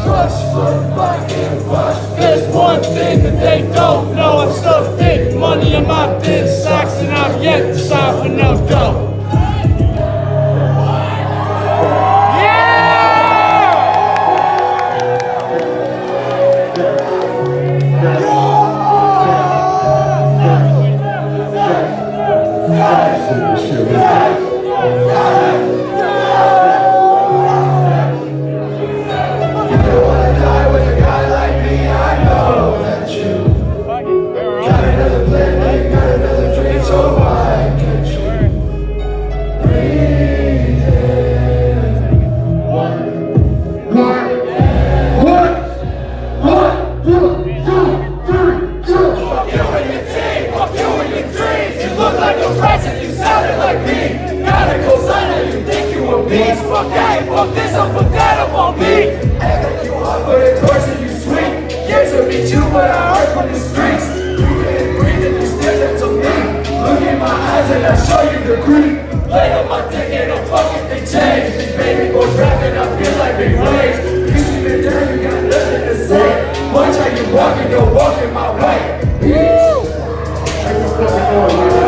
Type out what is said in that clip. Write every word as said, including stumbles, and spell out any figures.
Crush, flip, I can't rush. There's one thing that they don't know. I'm stuffed big money in my bin sacks, and I'm yet to sign for no dough. Fuck that, fuck this, I'll put that up on me. Act like you hot, but in person you sweet. Yeah, to meet you, but I heard from the streets. You can't breathe if you stare up to me. Look in my eyes and I show you the creep. Lay on my dick and I'm fucking they change. These baby boys rapping, I feel like they raised. You should be there, you got nothing to say. Watch how you walking, you're walking my way. Woo!